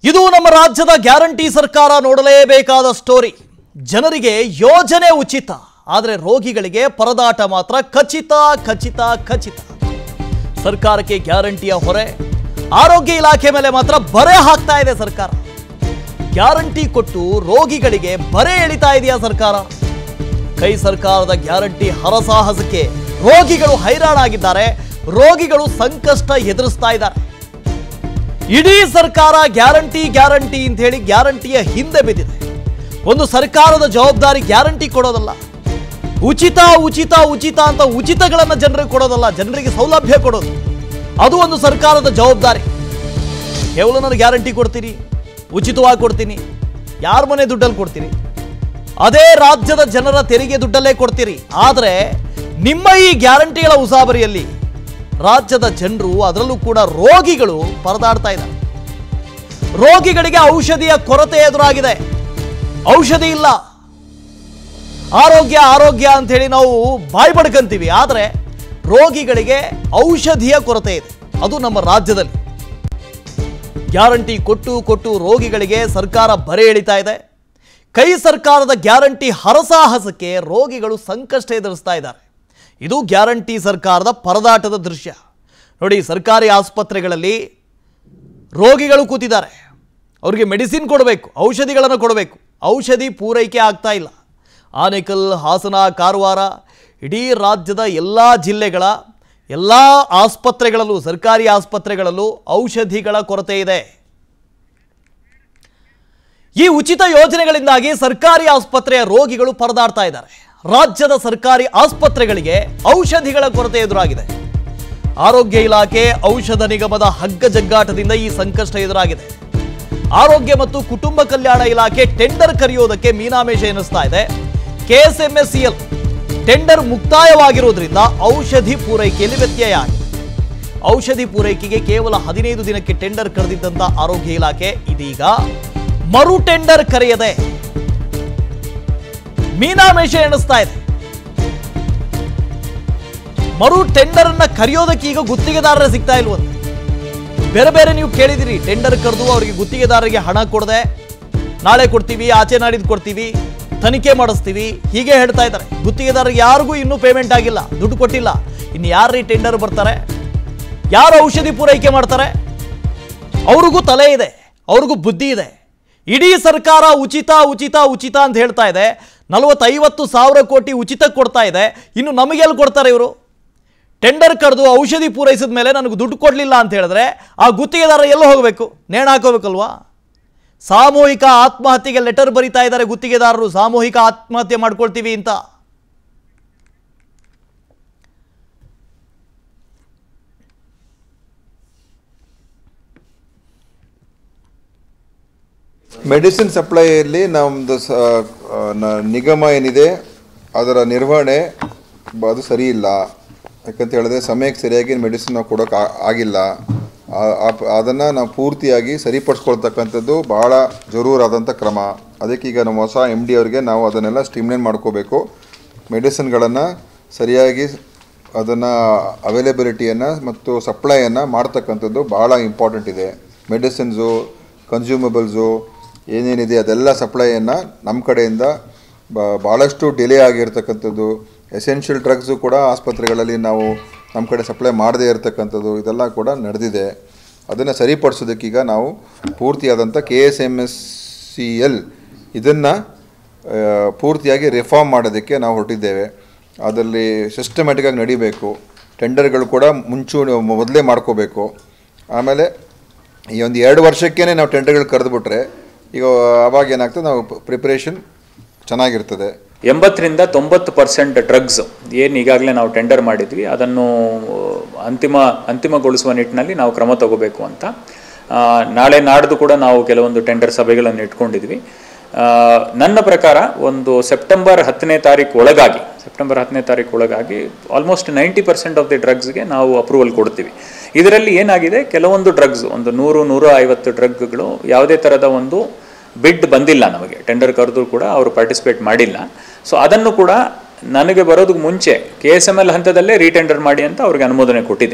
ಇದು ನಮ್ಮ ರಾಜ್ಯದ ಗ್ಯಾರಂಟಿ ಸರ್ಕಾರ ನೋಡಲೇಬೇಕಾದ ಸ್ಟೋರಿ. ಜನರಿಗೆ ಯೋಜನೆ ಉಚಿತ, ಆದರೆ ರೋಗಿಗಳಿಗೆ ಪರದಾಟ ಮಾತ್ರ ಖಚಿತ ಖಚಿತ ಖಚಿತ. ಸರ್ಕಾರಕ್ಕೆ ಗ್ಯಾರಂಟಿಯ ಹೊರೆ, ಆರೋಗ್ಯ ಇಲಾಖೆ ಮೇಲೆ ಮಾತ್ರ ಬರೆ ಹಾಕ್ತಾ ಇದೆ ಸರ್ಕಾರ. ಗ್ಯಾರಂಟಿ ಕೊಟ್ಟು ರೋಗಿಗಳಿಗೆ ಬರೆ ಎಳಿತಾ ಇದೆಯಾ ಸರ್ಕಾರ? ಕೈ ಸರ್ಕಾರದ ಗ್ಯಾರಂಟಿ ಹರಸಾಹಸಕ್ಕೆ ರೋಗಿಗಳು ಹೈರಾಣಾಗಿದ್ದಾರೆ, ರೋಗಿಗಳು ಸಂಕಷ್ಟ ಎದುರಿಸ್ತಾ ಇದ್ದಾರೆ. ಇಡೀ ಸರ್ಕಾರ ಗ್ಯಾರಂಟಿ ಗ್ಯಾರಂಟಿ ಅಂತ ಹೇಳಿ ಗ್ಯಾರಂಟಿಯ ಹಿಂದೆ ಬಿದ್ದಿದೆ. ಒಂದು ಸರ್ಕಾರದ ಜವಾಬ್ದಾರಿ ಗ್ಯಾರಂಟಿ ಕೊಡೋದಲ್ಲ, ಉಚಿತ ಉಚಿತ ಉಚಿತ ಅಂತ ಉಚಿತಗಳನ್ನು ಜನರಿಗೆ ಕೊಡೋದಲ್ಲ, ಜನರಿಗೆ ಸೌಲಭ್ಯ ಕೊಡೋದು ಅದು ಒಂದು ಸರ್ಕಾರದ ಜವಾಬ್ದಾರಿ. ಕೇವಲ ನಾನು ಗ್ಯಾರಂಟಿ ಕೊಡ್ತೀನಿ, ಉಚಿತವಾಗಿ ಕೊಡ್ತೀನಿ, ಯಾರ ಮನೆ ದುಡ್ಡಲ್ಲಿ ಕೊಡ್ತೀರಿ? ಅದೇ ರಾಜ್ಯದ ಜನರ ತೆರಿಗೆ ದುಡ್ಡಲ್ಲೇ ಕೊಡ್ತೀರಿ. ಆದರೆ ನಿಮ್ಮ ಈ ಗ್ಯಾರಂಟಿಗಳ ಉಸಾಬರಿಯಲ್ಲಿ ರಾಜ್ಯದ ಜನರು, ಅದರಲ್ಲೂ ಕೂಡ ರೋಗಿಗಳು ಪರದಾಡ್ತಾ ಇದ್ದಾರೆ. ರೋಗಿಗಳಿಗೆ ಔಷಧಿಯ ಕೊರತೆ ಎದುರಾಗಿದೆ. ಔಷಧಿ ಇಲ್ಲ. ಆರೋಗ್ಯ ಆರೋಗ್ಯ ಅಂತ ಹೇಳಿ ನಾವು ಬಾಯಿ ಬಡ್ಕಂತೀವಿ, ಆದರೆ ರೋಗಿಗಳಿಗೆ ಔಷಧಿಯ ಕೊರತೆ ಇದೆ. ಅದು ನಮ್ಮ ರಾಜ್ಯದಲ್ಲಿ. ಗ್ಯಾರಂಟಿ ಕೊಟ್ಟು ಕೊಟ್ಟು ರೋಗಿಗಳಿಗೆ ಸರ್ಕಾರ ಬರೆ ಎಳಿತಾ ಇದೆ. ಕೈ ಸರ್ಕಾರದ ಗ್ಯಾರಂಟಿ ಹರಸಾಹಸಕ್ಕೆ ರೋಗಿಗಳು ಸಂಕಷ್ಟ ಎದುರಿಸ್ತಾ ಇದ್ದಾರೆ. ಇದು ಗ್ಯಾರಂಟಿ ಸರ್ಕಾರದ ಪರದಾಟದ ದೃಶ್ಯ. ನೋಡಿ, ಸರ್ಕಾರಿ ಆಸ್ಪತ್ರೆಗಳಲ್ಲಿ ರೋಗಿಗಳು ಕೂತಿದ್ದಾರೆ. ಅವರಿಗೆ ಮೆಡಿಸಿನ್ ಕೊಡಬೇಕು, ಔಷಧಿಗಳನ್ನು ಕೊಡಬೇಕು. ಔಷಧಿ ಪೂರೈಕೆ ಆಗ್ತಾ ಇಲ್ಲ. ಆನೇಕಲ್, ಹಾಸನ, ಕಾರವಾರ, ಇಡೀ ರಾಜ್ಯದ ಎಲ್ಲ ಜಿಲ್ಲೆಗಳ ಎಲ್ಲ ಆಸ್ಪತ್ರೆಗಳಲ್ಲೂ, ಸರ್ಕಾರಿ ಆಸ್ಪತ್ರೆಗಳಲ್ಲೂ ಔಷಧಿಗಳ ಕೊರತೆ ಇದೆ. ಈ ಉಚಿತ ಯೋಜನೆಗಳಿಂದಾಗಿ ಸರ್ಕಾರಿ ಆಸ್ಪತ್ರೆಯ ರೋಗಿಗಳು ಪರದಾಡ್ತಾ ಇದ್ದಾರೆ. ರಾಜ್ಯದ ಸರ್ಕಾರಿ ಆಸ್ಪತ್ರೆಗಳಿಗೆ ಔಷಧಿಗಳ ಕೊರತೆ ಎದುರಾಗಿದೆ. ಆರೋಗ್ಯ ಇಲಾಖೆ, ಔಷಧ ನಿಗಮದ ಹಗ್ಗ ಜಗ್ಗಾಟದಿಂದ ಈ ಸಂಕಷ್ಟ ಎದುರಾಗಿದೆ. ಆರೋಗ್ಯ ಮತ್ತು ಕುಟುಂಬ ಕಲ್ಯಾಣ ಇಲಾಖೆ ಟೆಂಡರ್ ಕರೆಯೋದಕ್ಕೆ ಮೀನಾಮೇಷ ಎನಿಸ್ತಾ ಇದೆ. KSMSCL ಟೆಂಡರ್ ಮುಕ್ತಾಯವಾಗಿರುವುದರಿಂದ ಔಷಧಿ ಪೂರೈಕೆಯಲ್ಲಿ ವ್ಯತ್ಯಯ ಆಗಿದೆ. ಔಷಧಿ ಪೂರೈಕೆಗೆ ಕೇವಲ 15 ದಿನಕ್ಕೆ ಟೆಂಡರ್ ಕರೆದಿದ್ದಂತ ಆರೋಗ್ಯ ಇಲಾಖೆ ಇದೀಗ ಮರು ಟೆಂಡರ್ ಕರೆಯದೆ ಮೀನಾಮೇಷ ಎಣಿಸ್ತಾ ಇದೆ. ಮರು ಟೆಂಡರ್ ಅನ್ನ ಕರೆಯೋದಕ್ಕೆ ಈಗ ಗುತ್ತಿಗೆದಾರರೇ ಸಿಗ್ತಾ ಇಲ್ವಂತೆ. ಬೇರೆ ಬೇರೆ ನೀವು ಕೇಳಿದಿರಿ, ಟೆಂಡರ್ ಕರೆದು ಅವರಿಗೆ ಗುತ್ತಿಗೆದಾರರಿಗೆ ಹಣ ಕೊಡದೆ ನಾಳೆ ಕೊಡ್ತೀವಿ, ಆಚೆ ನಾಡಿದ್ದು ಕೊಡ್ತೀವಿ, ತನಿಖೆ ಮಾಡಿಸ್ತೀವಿ, ಹೀಗೆ ಹೇಳ್ತಾ ಇದ್ದಾರೆ. ಗುತ್ತಿಗೆದಾರರಿಗೆ ಯಾರಿಗೂ ಇನ್ನೂ ಪೇಮೆಂಟ್ ಆಗಿಲ್ಲ, ದುಡ್ಡು ಕೊಟ್ಟಿಲ್ಲ. ಇನ್ನು ಯಾರು ಈ ಟೆಂಡರ್ ಬರ್ತಾರೆ, ಯಾರು ಔಷಧಿ ಪೂರೈಕೆ ಮಾಡ್ತಾರೆ? ಅವ್ರಿಗೂ ತಲೆ ಇದೆ, ಅವ್ರಿಗೂ ಬುದ್ಧಿ ಇದೆ. ಇಡೀ ಸರ್ಕಾರ ಉಚಿತ ಉಚಿತ ಉಚಿತ ಅಂತ ಹೇಳ್ತಾ ಇದೆ. 40-50 ಸಾವಿರ ಕೋಟಿ ಉಚಿತ ಕೊಡ್ತಾ ಇದೆ. ಇನ್ನು ನಮಗೆಲ್ಲಿ ಕೊಡ್ತಾರೆ ಇವರು? ಟೆಂಡರ್ ಕರೆದು ಔಷಧಿ ಪೂರೈಸಿದ ಮೇಲೆ ನನಗೆ ದುಡ್ಡು ಕೊಡಲಿಲ್ಲ ಅಂತ ಹೇಳಿದ್ರೆ ಆ ಗುತ್ತಿಗೆದಾರ ಎಲ್ಲ ಹೋಗಬೇಕು? ನೇಣು ಹಾಕೋಬೇಕಲ್ವಾ? ಸಾಮೂಹಿಕ ಆತ್ಮಹತ್ಯೆಗೆ ಲೆಟರ್ ಬರೀತಾ ಇದ್ದಾರೆ ಗುತ್ತಿಗೆದಾರರು. ಸಾಮೂಹಿಕ ಆತ್ಮಹತ್ಯೆ ಮಾಡ್ಕೊಳ್ತೀವಿ ಅಂತ. ಮೆಡಿಸಿನ್ ಸಪ್ಲೈಯಲ್ಲಿ ನಮ್ಮದು ನಿಗಮ ಏನಿದೆ ಅದರ ನಿರ್ವಹಣೆ ಅದು ಸರಿ ಇಲ್ಲ. ಯಾಕಂತ ಹೇಳಿದ್ರೆ ಸಮಯಕ್ಕೆ ಸರಿಯಾಗಿ ಮೆಡಿಸಿನ್ ನಾವು ಕೊಡೋಕೆ ಆಗಿಲ್ಲ. ಅದನ್ನು ನಾವು ಪೂರ್ತಿಯಾಗಿ ಸರಿಪಡಿಸ್ಕೊಳ್ತಕ್ಕಂಥದ್ದು ಬಹಳ ಜರೂರಾದಂಥ ಕ್ರಮ. ಅದಕ್ಕೆ ಈಗ ನಮ್ಮ ಹೊಸ MD ಅವರಿಗೆ ನಾವು ಅದನ್ನೆಲ್ಲ ಸ್ಟ್ರೀಮ್ಲೈನ್ ಮಾಡ್ಕೋಬೇಕು. ಮೆಡಿಸಿನ್ಗಳನ್ನು ಸರಿಯಾಗಿ ಅದನ್ನು ಅವೈಲೇಬಿಲಿಟಿಯನ್ನು ಮತ್ತು ಸಪ್ಲೈಯನ್ನು ಮಾಡ್ತಕ್ಕಂಥದ್ದು ಭಾಳ ಇಂಪಾರ್ಟೆಂಟ್ ಇದೆ. ಮೆಡಿಸಿನ್ಸು, ಕನ್ಸ್ಯೂಮಬಲ್ಸು ಏನೇನಿದೆ ಅದೆಲ್ಲ ಸಪ್ಲೈಯನ್ನು ನಮ್ಮ ಕಡೆಯಿಂದ ಭಾಳಷ್ಟು ಡಿಲೇ ಆಗಿರ್ತಕ್ಕಂಥದ್ದು. ಎಸೆನ್ಷಿಯಲ್ ಡ್ರಗ್ಸು ಕೂಡ ಆಸ್ಪತ್ರೆಗಳಲ್ಲಿ ನಾವು ನಮ್ಮ ಕಡೆ ಸಪ್ಲೈ ಮಾಡದೇ ಇರತಕ್ಕಂಥದ್ದು ಇದೆಲ್ಲ ಕೂಡ ನಡೆದಿದೆ. ಅದನ್ನು ಸರಿಪಡಿಸೋದಕ್ಕೀಗ ನಾವು ಪೂರ್ತಿಯಾದಂಥ KSMSCL ಇದನ್ನು ಪೂರ್ತಿಯಾಗಿ ರಿಫಾರ್ಮ್ ಮಾಡೋದಕ್ಕೆ ನಾವು ಹೊರಟಿದ್ದೇವೆ. ಅದರಲ್ಲಿ ಸಿಸ್ಟಮ್ಯಾಟಿಕ್ಕಾಗಿ ನಡಿಬೇಕು. ಟೆಂಡರ್ಗಳು ಕೂಡ ಮೊದಲೇ ಮಾಡ್ಕೋಬೇಕು. ಆಮೇಲೆ ಈ ಒಂದು 2 ವರ್ಷಕ್ಕೇ ನಾವು ಟೆಂಡರ್ಗಳು ಕರೆದುಬಿಟ್ರೆ ಈಗ ಅವಾಗ ಏನಾಗ್ತದೆ, ನಾವು ಪ್ರಿಪ್ರೇಷನ್ ಚೆನ್ನಾಗಿರ್ತದೆ. 80% 90% ಡ್ರಗ್ಸ್ ಏನು ಈಗಾಗಲೇ ನಾವು ಟೆಂಡರ್ ಮಾಡಿದ್ವಿ ಅದನ್ನು ಅಂತಿಮಗೊಳಿಸುವ ನಿಟ್ಟಿನಲ್ಲಿ ನಾವು ಕ್ರಮ ತಗೋಬೇಕು ಅಂತ ನಾಳೆ ನಾಡ್ದು ಕೂಡ ನಾವು ಕೆಲವೊಂದು ಟೆಂಡರ್ ಸಭೆಗಳನ್ನು ಇಟ್ಕೊಂಡಿದ್ವಿ. ನನ್ನ ಪ್ರಕಾರ ಒಂದು ಸೆಪ್ಟೆಂಬರ್ 10ನೇ ತಾರೀಕು ಒಳಗಾಗಿ ಆಲ್ಮೋಸ್ಟ್ 90% ಆಫ್ ದಿ ಡ್ರಗ್ಸ್ಗೆ ನಾವು ಅಪ್ರೂವಲ್ ಕೊಡ್ತೀವಿ. ಇದರಲ್ಲಿ ಏನಾಗಿದೆ, ಕೆಲವೊಂದು ಡ್ರಗ್ಸ್ ಒಂದು 100-150 ಡ್ರಗ್ಗಳು ಯಾವುದೇ ಥರದ ಒಂದು ಬಿಡ್ ಬಂದಿಲ್ಲ ನಮಗೆ. ಟೆಂಡರ್ ಕರೆದು ಕೂಡ ಅವರು ಪಾರ್ಟಿಸಿಪೇಟ್ ಮಾಡಿಲ್ಲ. ಸೊ ಅದನ್ನು ಕೂಡ ನನಗೆ ಬರೋದಕ್ಕೆ ಮುಂಚೆ KSML ಹಂತದಲ್ಲೇ ರೀಟೆಂಡರ್ ಮಾಡಿ ಅಂತ ಅವ್ರಿಗೆ ಅನುಮೋದನೆ ಕೊಟ್ಟಿದ್ದೀನಿ.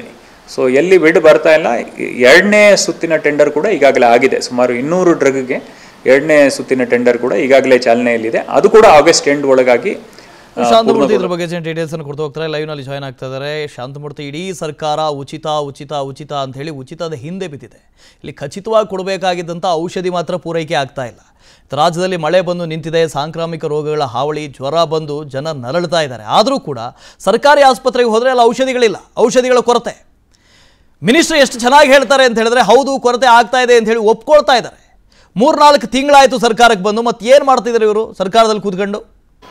ಸೊ ಎಲ್ಲಿ ಬೆಡ್ ಬರ್ತಾ ಇಲ್ಲ, ಎರಡನೇ ಸುತ್ತಿನ ಟೆಂಡರ್ ಕೂಡ ಈಗಾಗಲೇ ಆಗಿದೆ. ಸುಮಾರು 200 ಡ್ರಗ್ಗೆ ಎರಡನೇ ಸುತ್ತಿನ ಟೆಂಡರ್ ಕೂಡ ಈಗಾಗಲೇ ಚಾಲನೆಯಲ್ಲಿದೆ. ಅದು ಕೂಡ ಆಗಸ್ಟ್ ಎಂಡ್ ಒಳಗಾಗಿ. ಶಾಂತಮೂರ್ತಿ ಇದ್ರ ಬಗ್ಗೆ ಡೀಟೇಲ್ಸ್ ಅನ್ನು ಕೊಡ್ತಾ ಹೋಗ್ತಾರೆ. ಲೈವ್ ನಲ್ಲಿ ಜಾಯ್ನ್ ಆಗ್ತಾ ಇದ್ದಾರೆ ಶಾಂತಮೂರ್ತಿ. ಇಡೀ ಸರ್ಕಾರ ಉಚಿತ ಉಚಿತ ಉಚಿತ ಅಂತ ಹೇಳಿ ಉಚಿತದ ಹಿಂದೆ ಬಿದ್ದಿದೆ. ಇಲ್ಲಿ ಖಚಿತವಾಗಿ ಕೊಡಬೇಕಾಗಿದ್ದಂಥ ಔಷಧಿ ಮಾತ್ರ ಪೂರೈಕೆ ಆಗ್ತಾ ಇಲ್ಲ. ರಾಜ್ಯದಲ್ಲಿ ಮಳೆ ಬಂದು ನಿಂತಿದೆ, ಸಾಂಕ್ರಾಮಿಕ ರೋಗಗಳ ಹಾವಳಿ, ಜ್ವರ ಬಂದು ಜನ ನರಳ್ತಾ ಇದ್ದಾರೆ. ಆದರೂ ಕೂಡ ಸರ್ಕಾರಿ ಆಸ್ಪತ್ರೆಗೆ ಹೋದರೆ ಅಲ್ಲಿ ಔಷಧಿಗಳಿಲ್ಲ, ಔಷಧಿಗಳ ಕೊರತೆ. ಮಿನಿಸ್ಟರ್ ಎಷ್ಟು ಚೆನ್ನಾಗಿ ಹೇಳ್ತಾರೆ ಅಂತ ಹೇಳಿದ್ರೆ ಹೌದು ಕೊರತೆ ಆಗ್ತಾ ಇದೆ ಅಂತ ಹೇಳಿ ಒಪ್ಕೊಳ್ತಾ ಇದ್ದಾರೆ. 3-4 ತಿಂಗಳಾಯಿತು ಸರ್ಕಾರಕ್ಕೆ ಬಂದು, ಮತ್ತೆ ಏನು ಮಾಡ್ತಿದ್ದಾರೆ ಇವರು ಸರ್ಕಾರದಲ್ಲಿ ಕೂತ್ಕೊಂಡು?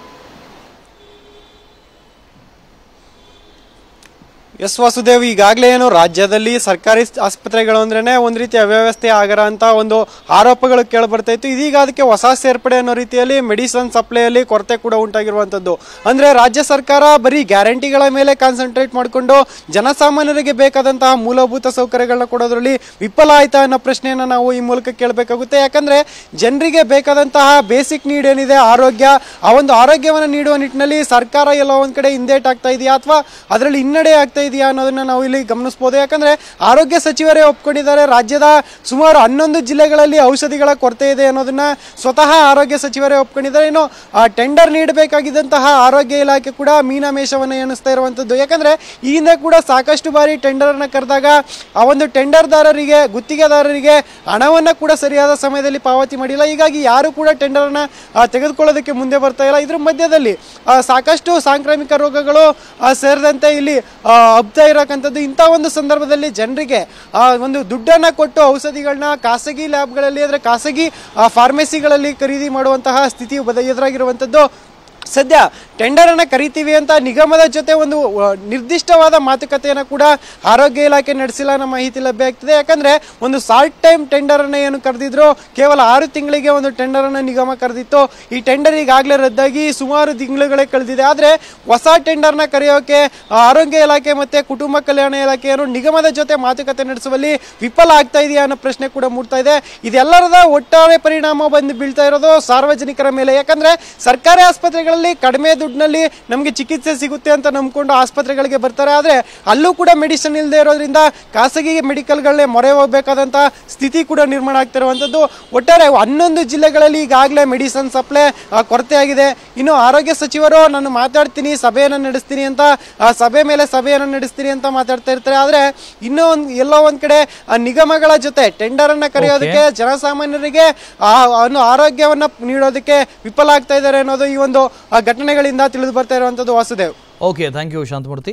ಎಸ್ ವಾಸುದೇವ್, ಈಗಾಗಲೇ ಏನು ರಾಜ್ಯದಲ್ಲಿ ಸರ್ಕಾರಿ ಆಸ್ಪತ್ರೆಗಳು ಅಂದ್ರೇನೆ ಒಂದು ರೀತಿ ಅವ್ಯವಸ್ಥೆ ಆಗರ ಅಂತ ಒಂದು ಆರೋಪಗಳು ಕೇಳಿಬರ್ತಾ ಇತ್ತು. ಇದೀಗ ಅದಕ್ಕೆ ಹೊಸ ಸೇರ್ಪಡೆ ಅನ್ನೋ ರೀತಿಯಲ್ಲಿ ಮೆಡಿಸಿನ್ ಸಪ್ಲೈಯಲ್ಲಿ ಕೊರತೆ ಕೂಡ ಉಂಟಾಗಿರುವಂಥದ್ದು. ಅಂದರೆ ರಾಜ್ಯ ಸರ್ಕಾರ ಬರೀ ಗ್ಯಾರಂಟಿಗಳ ಮೇಲೆ ಕಾನ್ಸಂಟ್ರೇಟ್ ಮಾಡಿಕೊಂಡು ಜನಸಾಮಾನ್ಯರಿಗೆ ಬೇಕಾದಂತಹ ಮೂಲಭೂತ ಸೌಕರ್ಯಗಳನ್ನ ಕೊಡೋದ್ರಲ್ಲಿ ವಿಫಲ ಆಯ್ತಾ ಅನ್ನೋ ಪ್ರಶ್ನೆಯನ್ನು ನಾವು ಈ ಮೂಲಕ ಕೇಳಬೇಕಾಗುತ್ತೆ. ಯಾಕಂದರೆ ಜನರಿಗೆ ಬೇಕಾದಂತಹ ಬೇಸಿಕ್ ನೀಡ್ ಏನಿದೆ ಆರೋಗ್ಯ, ಆ ಒಂದು ಆರೋಗ್ಯವನ್ನು ನೀಡುವ ನಿಟ್ಟಿನಲ್ಲಿ ಸರ್ಕಾರ ಎಲ್ಲ ಒಂದು ಕಡೆ ಹಿಂದೇಟಾಗ್ತಾ ಇದೆಯಾ ಅಥವಾ ಅದರಲ್ಲಿ ಹಿನ್ನಡೆ ಆಗ್ತಾ ಇದೆಯಾ ಅನ್ನೋದನ್ನ ನಾವು ಇಲ್ಲಿ ಗಮನಿಸಬಹುದು. ಯಾಕಂದ್ರೆ ಆರೋಗ್ಯ ಸಚಿವರೇ ಒಪ್ಕೊಂಡಿದ್ದಾರೆ, ರಾಜ್ಯದ ಸುಮಾರು 11 ಜಿಲ್ಲೆಗಳಲ್ಲಿ ಔಷಧಿಗಳ ಕೊರತೆ ಇದೆ ಅನ್ನೋದನ್ನ ಸ್ವತಃ ಆರೋಗ್ಯ ಸಚಿವರೇ ಒಪ್ಕೊಂಡಿದ್ದಾರೆ. ಇನ್ನು ಟೆಂಡರ್ ನೀಡಬೇಕಾಗಿದ್ದಂತಹ ಆರೋಗ್ಯ ಇಲಾಖೆ ಕೂಡ ಮೀನಮೇಷವನ್ನು ಎಣಿಸ್ತಾ ಇರುವಂತದ್ದು. ಯಾಕಂದ್ರೆ ಈ ಹಿಂದೆ ಕೂಡ ಸಾಕಷ್ಟು ಬಾರಿ ಟೆಂಡರ್ ಅನ್ನ ಕರೆದಾಗ ಆ ಒಂದು ಟೆಂಡರ್ದಾರರಿಗೆ, ಗುತ್ತಿಗೆದಾರರಿಗೆ ಹಣವನ್ನ ಕೂಡ ಸರಿಯಾದ ಸಮಯದಲ್ಲಿ ಪಾವತಿ ಮಾಡಿಲ್ಲ. ಹೀಗಾಗಿ ಯಾರು ಕೂಡ ಟೆಂಡರ್ ಅನ್ನ ತೆಗೆದುಕೊಳ್ಳೋದಕ್ಕೆ ಮುಂದೆ ಬರ್ತಾ ಇಲ್ಲ. ಇದ್ರ ಮಧ್ಯದಲ್ಲಿ ಸಾಕಷ್ಟು ಸಾಂಕ್ರಾಮಿಕ ರೋಗಗಳು ಸೇರಿದಂತೆ ಇಲ್ಲಿ ಹಬ್ತಾ ಇರತಕ್ಕಂಥದ್ದು. ಇಂಥ ಒಂದು ಸಂದರ್ಭದಲ್ಲಿ ಜನರಿಗೆ ಒಂದು ದುಡ್ಡನ್ನು ಕೊಟ್ಟು ಔಷಧಿಗಳನ್ನ ಖಾಸಗಿ ಲ್ಯಾಬ್ಗಳಲ್ಲಿ ಅಂದರೆ ಖಾಸಗಿ ಫಾರ್ಮಸಿಗಳಲ್ಲಿ ಖರೀದಿ ಮಾಡುವಂತಹ ಸ್ಥಿತಿ ಎದುರಾಗಿರುವಂಥದ್ದು. ಸದ್ಯ ಟೆಂಡರ್ ಅನ್ನು ಕರಿತೀವಿ ಅಂತ ನಿಗಮದ ಜೊತೆ ಒಂದು ನಿರ್ದಿಷ್ಟವಾದ ಮಾತುಕತೆಯನ್ನು ಕೂಡ ಆರೋಗ್ಯ ಇಲಾಖೆ ನಡೆಸಿಲ್ಲ ನಮ್ಮ ಮಾಹಿತಿ ಲಭ್ಯ ಆಗ್ತಿದೆ. ಯಾಕಂದ್ರೆ ಒಂದು ಶಾರ್ಟ್ ಟೈಮ್ ಟೆಂಡರ್ ಅನ್ನು ಏನು ಕರೆದಿದ್ರು, ಕೇವಲ 6 ತಿಂಗಳಿಗೆ ಒಂದು ಟೆಂಡರ್ ಅನ್ನು ನಿಗಮ ಕರೆದಿತ್ತು. ಈ ಟೆಂಡರ್ ಈಗಾಗಲೇ ರದ್ದಾಗಿ ಸುಮಾರು ತಿಂಗಳುಗಳೇ ಕಳೆದಿದೆ. ಆದರೆ ಹೊಸ ಟೆಂಡರ್ನ ಕರೆಯೋಕೆ ಆರೋಗ್ಯ ಇಲಾಖೆ ಮತ್ತೆ ಕುಟುಂಬ ಕಲ್ಯಾಣ ಇಲಾಖೆಯನ್ನು ನಿಗಮದ ಜೊತೆ ಮಾತುಕತೆ ನಡೆಸುವಲ್ಲಿ ವಿಫಲ ಆಗ್ತಾ ಇದೆಯಾ ಅನ್ನೋ ಪ್ರಶ್ನೆ ಕೂಡ ಮೂಡ್ತಾ ಇದೆ. ಇದೆಲ್ಲರದ ಒಟ್ಟಾರೆ ಪರಿಣಾಮ ಬಂದು ಬೀಳ್ತಾ ಇರೋದು ಸಾರ್ವಜನಿಕರ ಮೇಲೆ. ಯಾಕಂದ್ರೆ ಸರ್ಕಾರಿ ಆಸ್ಪತ್ರೆಗಳಲ್ಲಿ ಕಡಿಮೆ ದುಡ್ಡಿನಲ್ಲಿ ನಮಗೆ ಚಿಕಿತ್ಸೆ ಸಿಗುತ್ತೆ ಅಂತ ನಂಬಿಕೊಂಡು ಆಸ್ಪತ್ರೆಗಳಿಗೆ ಬರ್ತಾರೆ. ಆದರೆ ಅಲ್ಲೂ ಕೂಡ ಮೆಡಿಸಿನ್ ಇಲ್ಲದೆ ಇರೋದ್ರಿಂದ ಖಾಸಗಿ ಮೆಡಿಕಲ್ಗಳನ್ನೇ ಮೊರೆ ಹೋಗಬೇಕಾದಂಥ ಸ್ಥಿತಿ ಕೂಡ ನಿರ್ಮಾಣ ಆಗ್ತಿರುವಂಥದ್ದು. ಒಟ್ಟಾರೆ 11 ಜಿಲ್ಲೆಗಳಲ್ಲಿ ಈಗಾಗಲೇ ಮೆಡಿಸಿನ್ ಸಪ್ಲೈ ಕೊರತೆ ಆಗಿದೆ. ಇನ್ನು ಆರೋಗ್ಯ ಸಚಿವರು ನಾನು ಮಾತಾಡ್ತೀನಿ, ಸಭೆಯನ್ನು ನಡೆಸ್ತೀನಿ ಅಂತ ಸಭೆ ಮೇಲೆ ಸಭೆಯನ್ನು ನಡೆಸ್ತೀನಿ ಅಂತ ಮಾತಾಡ್ತಾ ಇರ್ತಾರೆ. ಆದರೆ ಇನ್ನೂ ಎಲ್ಲೋ ಒಂದ್ ಕಡೆ ನಿಗಮಗಳ ಜೊತೆ ಟೆಂಡರ್ ಅನ್ನ ಕರೆಯೋದಕ್ಕೆ ಜನಸಾಮಾನ್ಯರಿಗೆ ಆರೋಗ್ಯವನ್ನ ನೀಡೋದಕ್ಕೆ ವಿಫಲ ಆಗ್ತಾ ಇದ್ದಾರೆ ಅನ್ನೋದು ಈ ಒಂದು ಘಟನೆಗಳಿಂದ ತಿಳಿದು ಬರ್ತಾ ಇರುವಂತದ್ದು. Vasudev, okay, thank you Shanthamurthy.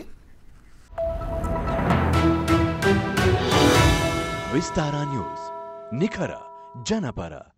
Vistara news, ನಿಖರ ಜನಪರ.